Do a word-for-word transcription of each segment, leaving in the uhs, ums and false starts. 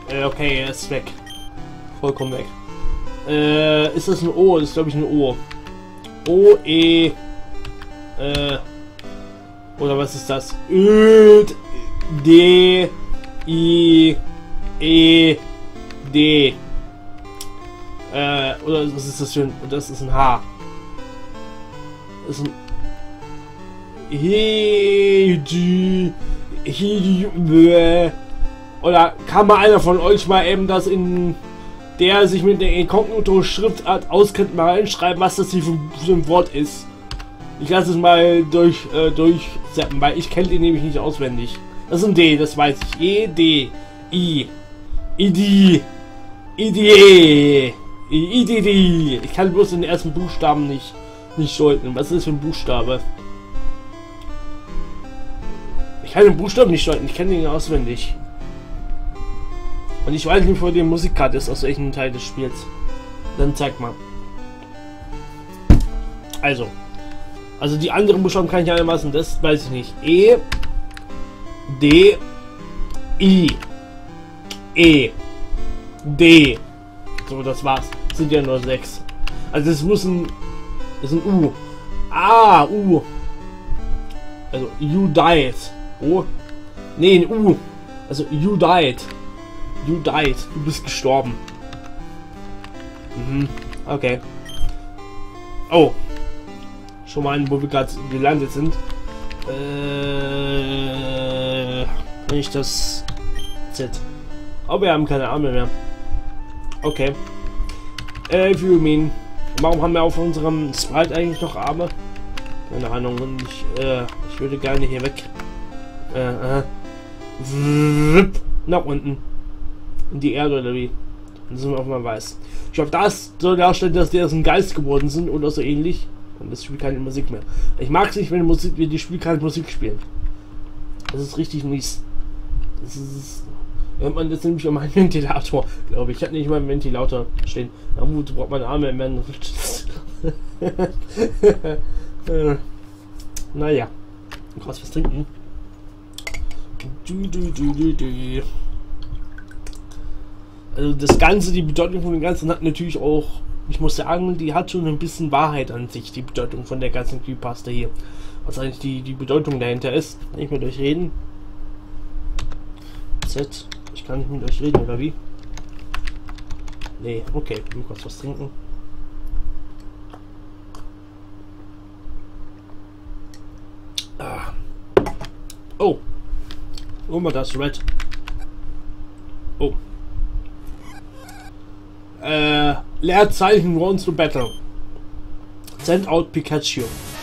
Äh, okay, er ist weg. Vollkommen weg. Äh, ist das ein O? Das ist, glaube ich, ein O. O, E, äh, oder was ist das? Ö, D, I, E, D. Äh, oder was ist das für ein, das ist ein H. Das ist ein He, G, He, He, oder kann mal einer von euch mal eben das in der sich mit der Inkognito-Schriftart auskennt, mal reinschreiben, was das hier für, für ein Wort ist. Ich lasse es mal durch, äh, durchseppen, weil ich kenne den nämlich nicht auswendig. Das ist ein D, das weiß ich. E, D, I, I, D, I, D, I, D, D. Ich kann bloß den ersten Buchstaben nicht, nicht deuten. Was ist das für ein Buchstabe? Ich kann den Buchstaben nicht deuten, ich kenne den auswendig. Und ich weiß nicht, wo die Musikkarte ist, aus welchem Teil des Spiels. Dann zeig mal. Also. Also die anderen Buchstaben kann ich einigermaßen, das weiß ich nicht. E, D, I, E, D. So, das war's. Das sind ja nur sechs. Also das muss ein, das ist ein U. Ah, U. Also you died. O. Nee, ein U. Also you died. You died. Du bist gestorben. Mhm. Okay. Oh. Schon mal ein, wo wir gerade gelandet sind. Äh, wenn ich das Z. Aber wir haben keine Arme mehr. Okay. Äh, if you mean. Warum haben wir auf unserem Sprite eigentlich noch Arme? Keine Ahnung. Und ich, äh, ich würde gerne hier weg. Äh, äh. Nach unten. In die Erde oder wie? Dann sind wir auf mal weiß. Ich glaube, das soll darstellen, dass die aus dem Geist geworden sind oder so ähnlich. Und das Spiel keine Musik mehr. Ich mag es nicht, wenn die Musik, wenn die Spiel keine Musik spielen. Das ist richtig mies. Das ist. Hört man das nämlich an meinen Ventilator, glaube ich. Ich hatte nicht mal einen Ventilator stehen. Na gut, braucht man Arme im Ende. Naja. Kurz was trinken. Du, du, du, du, du. Also das Ganze, die Bedeutung von dem Ganzen hat natürlich auch, ich muss sagen, die hat schon ein bisschen Wahrheit an sich, die Bedeutung von der ganzen Creepypasta hier. Was eigentlich die, die Bedeutung dahinter ist. Kann ich mit euch reden? Z. Ich kann nicht mit euch reden, oder wie? Nee, okay. Ich muss kurz was trinken. Ah. Oh. Oh mal das Red. Oh. Äh, Leerzeichen wants to battle. Send out Pikachu.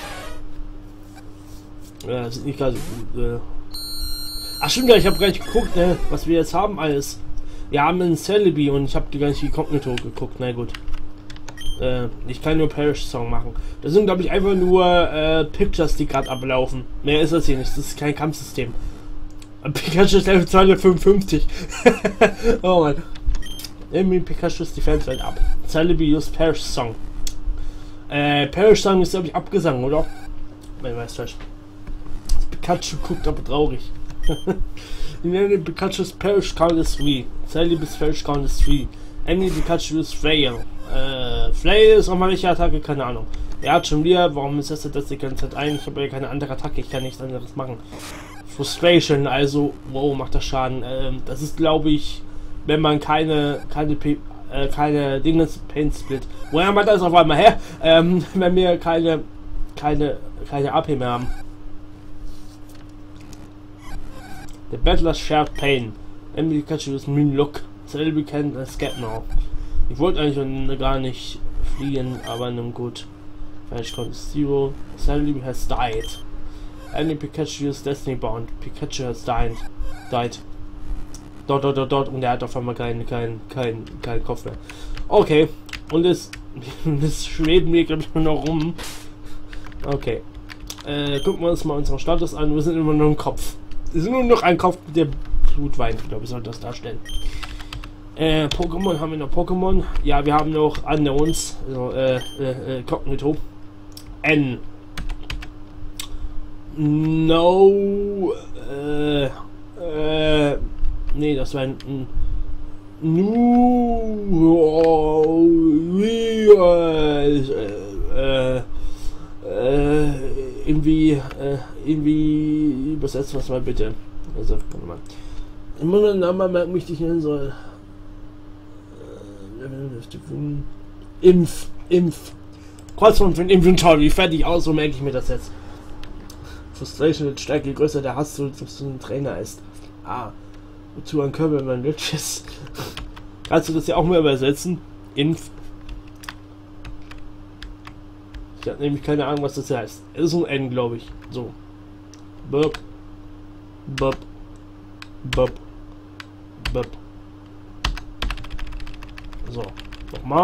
Ja, das ist nicht ganz gut. Äh. Ach stimmt ja, ich habe gar nicht geguckt, ne, was wir jetzt haben alles. Wir haben einen Celebi und ich habe die ganze Inkognito geguckt. Na gut. Äh, ich kann nur Parish Song machen. Das sind glaube ich einfach nur äh, Pictures, die gerade ablaufen. Mehr ist das hier nicht. Das ist kein Kampfsystem. Pikachu ist Level zweihundertfünfundfünfzig. Oh Mann. Irgendwie Pikachu's Defense went ab. Celebi use Parish Song. Äh, Parish Song ist glaube ich abgesang, oder? Nein, weiß falsch. Pikachu guckt aber traurig. Wir nennen Pikachu's Parish Count is three. Celebi's Parish Count is three. Any Pikachu is Flail. Äh, Flail ist nochmal welche Attacke? Keine Ahnung. Er hat schon wieder, warum ist das das die ganze Zeit ein? Ich habe ja keine andere Attacke, ich kann nichts anderes machen. Frustration, also, wow, macht das Schaden. Ähm, das ist glaube ich, wenn man keine, keine, P äh, keine Dinges Pain Split. Woher haben wir das auf einmal her? Ähm, wenn wir keine, keine, keine A P mehr haben. The Battlers shared pain. Emily Pikachu is mean look. Celebi can escape now. Ich wollte eigentlich gar nicht fliehen, aber nun gut. Vielleicht kommt Zero. Celebi has died. Emily Pikachu is destiny bound. Pikachu has died. Died. Dort, dort, dort, dort. Und er hat auf einmal keinen kein, kein, kein Kopf mehr. Okay. Und das, das schweben wir, glaube ich, nur noch rum. Okay. Äh, gucken wir uns mal unseren Status an. Wir sind immer nur ein Kopf. Wir sind nur noch ein Kopf, der Blut weint, glaube ich, soll das darstellen. Äh, Pokémon, haben wir noch Pokémon? Ja, wir haben noch Unknowns, also, äh, äh, äh, Kognito. N. No, äh, äh, nee, das war ein, nu äh, äh, äh, irgendwie äh, irgendwie übersetzt was mal bitte. Also warte mal. Immer ein Name merkt mich nicht nennen soll. Impf, Impf. Kreuzform von Inventory, fertig aus, so merke ich mir das jetzt. Frustration wird stärker, je größer der Hass zu, zu einem Trainer ist. Ah, wozu ein Körper, wenn man rich ist. Kannst du das ja auch mal übersetzen? Inf. Ich habe nämlich keine Ahnung, was das heißt. Es ist ein N, glaube ich. So. Bub. Bub. Bub. Bub. So. Nochmal.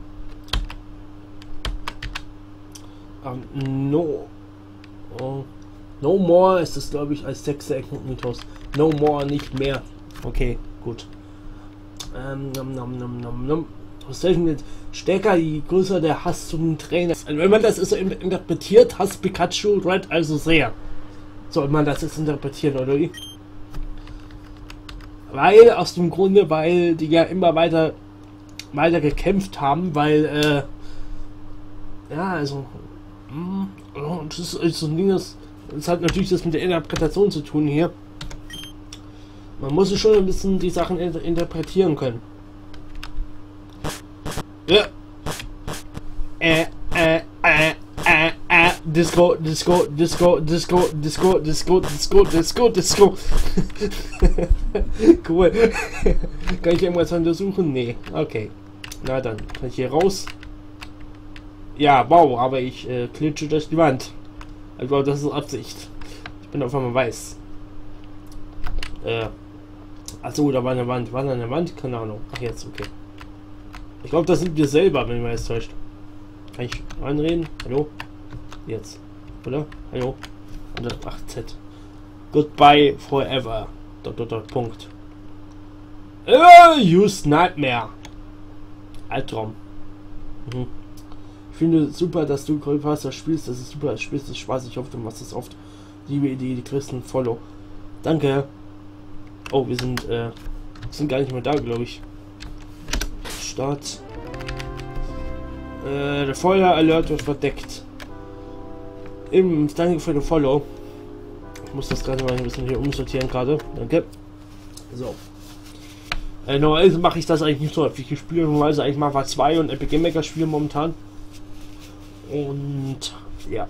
Um, no. Oh. No more ist es, glaube ich, als Text der Mythos. No more, nicht mehr. Okay, gut. Ähm, nom, nom, nom, nom, nom. Mit stärker, je größer der Hass zum Trainer. Also wenn man das so interpretiert, hasst Pikachu Red also sehr. Soll man das jetzt interpretieren, oder wie? Weil, aus dem Grunde, weil die ja immer weiter weiter gekämpft haben, weil, äh, ja, also, mh, das ist, ist so ein Ding, das, das hat natürlich das mit der Interpretation zu tun hier. Man muss schon ein bisschen die Sachen inter interpretieren können. Ja. Äh, äh, äh, äh, äh, Disco, Disco, Disco, Disco, Disco, Disco, Disco, Disco, Disco. Cool. Kann ich irgendwas untersuchen? Nee. Okay. Na dann, kann ich hier raus? Ja, wow, aber ich äh, klitsche durch die Wand. Also das ist Absicht. Ich bin auf einmal weiß. Äh. Achso, da war eine Wand. War da eine Wand? Keine Ahnung. Ach jetzt, okay. Ich glaube, das sind wir selber, wenn man jetzt täuscht. Kann ich reinreden? Hallo? Jetzt. Oder? Hallo? Ach, Z. Goodbye forever. Dot, dot, dot, Punkt. Äh, use Nightmare. Albtraum. Mhm. Ich finde super, dass du Creepypasta spielst. Das ist super. Das spielst du Spaß. Ich hoffe, du machst es oft. Liebe Idee, die Christen Follow. Danke. Oh, wir sind, äh, sind gar nicht mehr da, glaube ich. Start. Äh, der Feuer-Alert wird verdeckt. Im, danke für den Follow. Ich muss das gerade mal ein bisschen hier umsortieren gerade. Danke. So. Äh, normalerweise mache ich das eigentlich nicht so häufig. Ich spiele normalerweise eigentlich mal zwei und Epic Game Maker spiele momentan. Und ja.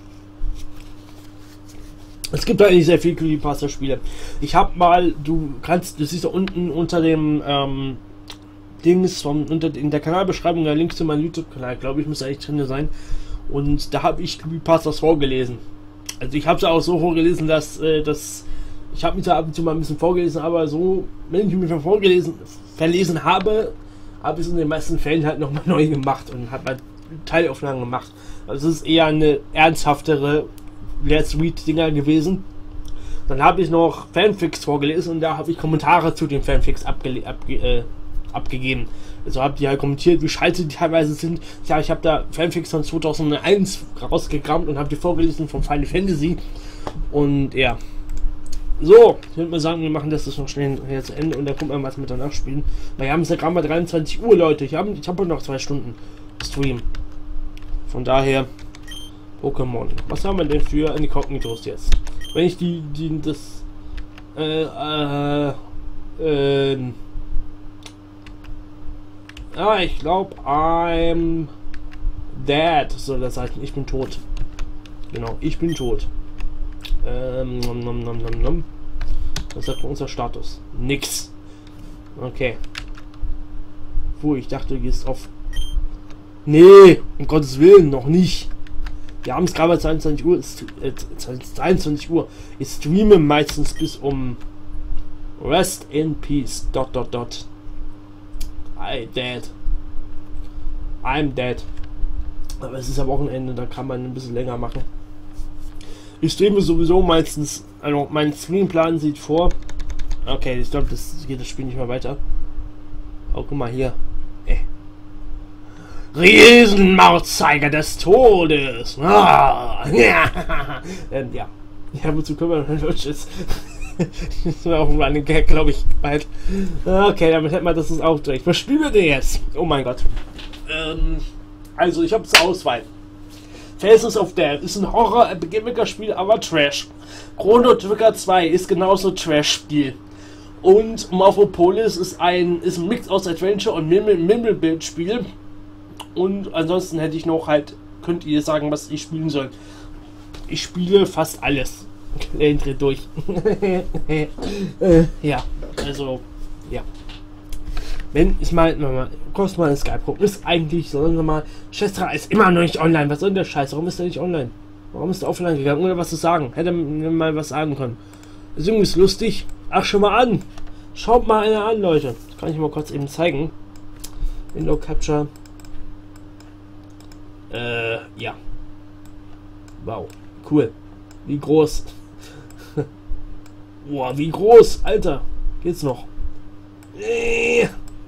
Es gibt eigentlich sehr viel Creepypasta-Spiele. Ich habe mal, du kannst, du siehst da unten unter dem ähm, Dings, von, unter, in der Kanalbeschreibung der Link zu meinem YouTube-Kanal, glaube ich, muss eigentlich drin sein. Und da habe ich Creepypastas vorgelesen. Also ich habe es auch so vorgelesen, dass, äh, dass ich habe mich da ab und zu mal ein bisschen vorgelesen, aber so, wenn ich mich vorgelesen, verlesen habe, habe ich es in den meisten Fällen halt nochmal neu gemacht und habe halt Teilaufnahmen gemacht. Also es ist eher eine ernsthaftere Let's Read Dinger gewesen. Dann habe ich noch Fanfics vorgelesen und da habe ich Kommentare zu den Fanfics abge abge äh, abgegeben. Also habe die halt kommentiert, wie scheiße die teilweise sind. Ja, ich habe da Fanfics von zweitausendeins rausgekramt und habe die vorgelesen von Final Fantasy. Und ja. So, ich würde mal sagen, wir machen das noch schnell hier zu Ende und dann gucken wir, was wir danach spielen. Weil wir haben es ja gerade mal dreiundzwanzig Uhr, Leute. Ich habe ich hab noch zwei Stunden Stream. Von daher Pokémon. Was haben wir denn für Inkognitos jetzt? Wenn ich die, die, das, äh, äh, ähm, ah, ich glaube, I'm dead, soll das heißen. Ich bin tot. Genau, ich bin tot. Ähm, nom, nom, nom, nom, nom. Was sagt unser Status? Nix. Okay. Puh, ich dachte, du gehst auf. Nee, um Gottes Willen, noch nicht. Wir haben es gerade bei zweiundzwanzig Uhr. Äh, zweiundzwanzig Uhr. Ich streame meistens bis um Rest in Peace. Dot dot dot. I dead. I'm dead. Aber es ist am Wochenende, da kann man ein bisschen länger machen. Ich streame sowieso meistens. Also mein Streamplan sieht vor. Okay, ich glaube, das geht das Spiel nicht mehr weiter. Oh, guck mal hier. Äh. Riesenmautzeiger des Todes. Ah, ja. ähm, ja. Ja, wozu können wir denn Lutsch ist? Das wäre auch ein Running Gag, glaube ich, bald. Okay, damit hätten wir das ist auch durch. Was spielen wir denn jetzt? Oh mein Gott. Ähm, also, ich habe zur Auswahl. Faces of Death ist ein Horror-Gimmicker-Spiel, aber Trash. Chrono Trigger zwei ist genauso Trash-Spiel. Und Morphopolis ist ein, ist ein Mix aus Adventure und Mimmelbild-Spiel. Und ansonsten hätte ich noch halt, könnt ihr sagen, was ich spielen soll. Ich spiele fast alles. Dreht durch. äh, ja, also, ja. Wenn ich mal, mal kurz mal ein Skype ist eigentlich, sondern nochmal, Chestra ist immer noch nicht online. Was soll denn der Scheiß? Warum ist er nicht online? Warum ist er offline gegangen, ohne was zu sagen? Hätte mir mal was sagen können. Das ist irgendwie lustig. Ach, schon mal an. Schaut mal einer an, Leute. Das kann ich mal kurz eben zeigen. Window Capture. Äh, ja. Wow. Cool. Wie groß. Boah, wie groß. Alter. Geht's noch? Äh.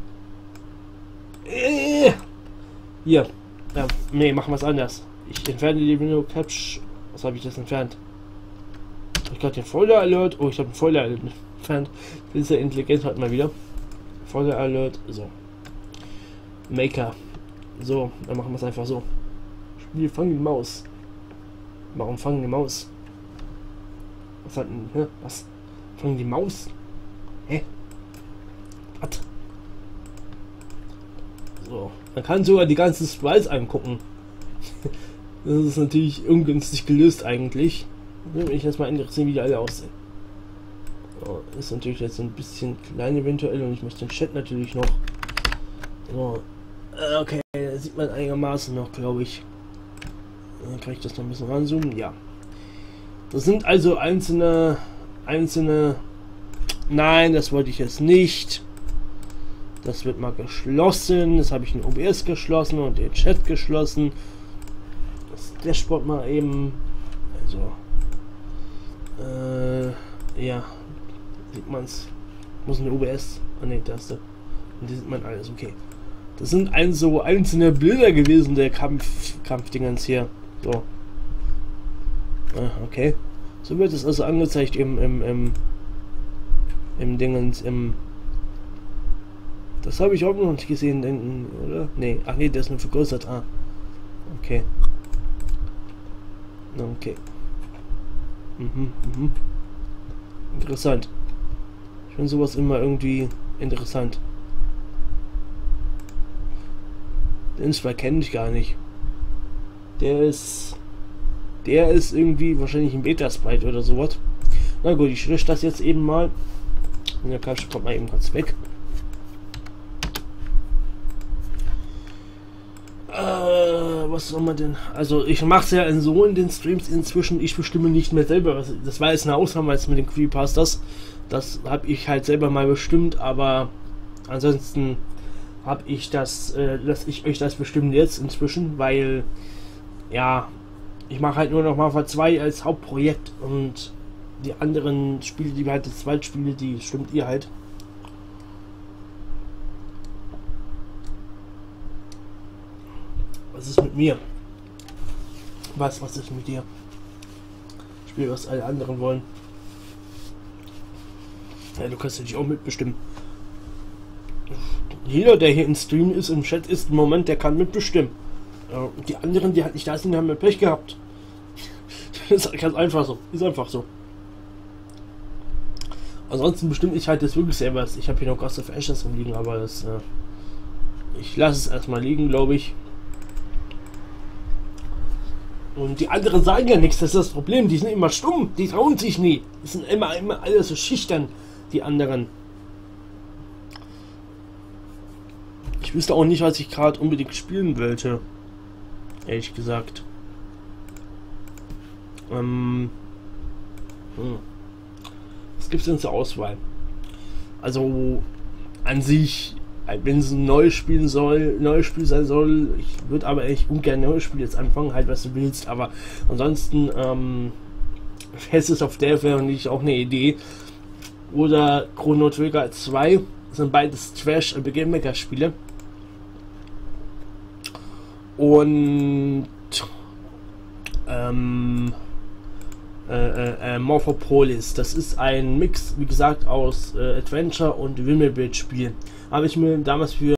Äh. Hier. Ja, nee, machen wir es anders. Ich entferne die Window Capture. Was habe ich das entfernt? Ich gerade den Folder Alert. Oh, ich habe den Folder Alert entfernt. Ich bin sehr intelligent heute mal wieder. Folder Alert. So. Maker. So, dann machen wir es einfach so. Spiel fangen die Maus. Warum fangen die Maus? Was hat denn, hä? Was? Fangen die Maus? Hä? Was? So. Man kann sogar die ganzen Sprites angucken. Das ist natürlich ungünstig gelöst eigentlich. Würde mich jetzt mal interessieren, wie die alle aussehen. So, ist natürlich jetzt ein bisschen klein eventuell und ich möchte den Chat natürlich noch. So. Okay, da sieht man einigermaßen noch, glaube ich. Dann kann ich das noch ein bisschen ranzoomen. Ja. Das sind also einzelne, einzelne. Nein, das wollte ich jetzt nicht. Das wird mal geschlossen. Das habe ich in O B S geschlossen und den Chat geschlossen. Das Dashboard mal eben. Also. Äh, ja. Sieht man es. Muss eine O B S. Ah ne, Taste. Und die sieht man alles. Okay. Das sind ein so einzelne Bilder gewesen, der Kampf, Kampfdingens hier. So. Ah, okay. So wird es also angezeigt im, im, im, im Dingens, im. Das habe ich auch noch nicht gesehen, denken, oder? Nee, ach nee, der ist nur vergrößert. Ah. Okay. Okay. Mhm, mhm. Interessant. Ich finde sowas immer irgendwie interessant. Den Sprite kenne ich gar nicht. Der ist. Der ist irgendwie wahrscheinlich ein Beta-Sprite oder sowas. Na gut, ich lösche das jetzt eben mal. Und der Capture kommt mal eben kurz weg. Äh, was soll man denn? Also ich mache es ja so in den Streams inzwischen. Ich bestimme nicht mehr selber. Das war jetzt eine Ausnahme jetzt mit den Creepypastas. Das habe ich halt selber mal bestimmt, aber ansonsten habe ich das, äh, lasse ich euch das bestimmen jetzt inzwischen, weil ja, ich mache halt nur noch Mafia zwei als Hauptprojekt und die anderen Spiele, die wir halt als Zweitspiele, die stimmt ihr halt. Was ist mit mir? Was, was ist mit dir? Spiel, was alle anderen wollen. Ja, du kannst dich auch mitbestimmen. Jeder, der hier im Stream ist, im Chat ist im Moment, der kann mitbestimmen. Ja, die anderen, die halt nicht da sind, haben ja Pech gehabt. Das ist ganz einfach so. Ist einfach so. Ansonsten bestimmt ich halt das wirklich selber. Ich habe hier noch Ghost of Ashes rumliegen, aber das. Äh, ich lasse es erstmal liegen, glaube ich. Und die anderen sagen ja nichts, das ist das Problem. Die sind immer stumm, die trauen sich nie. Die sind immer, immer alle so schüchtern, die anderen. Ich wüsste auch nicht, was ich gerade unbedingt spielen wollte. Ehrlich gesagt. Ähm. Hm. Was gibt es denn zur Auswahl? Also, an sich, wenn es ein neues Spiel soll, neues Spiel sein soll, ich würde aber echt ungern ein neues Spiel jetzt anfangen, halt was du willst, aber ansonsten, ähm, Faces of Death wäre nicht auch eine Idee. Oder Chrono Trigger zwei, das sind beides Trash- und Begin-Maker-Spiele. Und ähm, äh, äh, Morphopolis. Das ist ein Mix, wie gesagt, aus äh, Adventure und Wimmelbild-Spiel. Habe ich mir damals für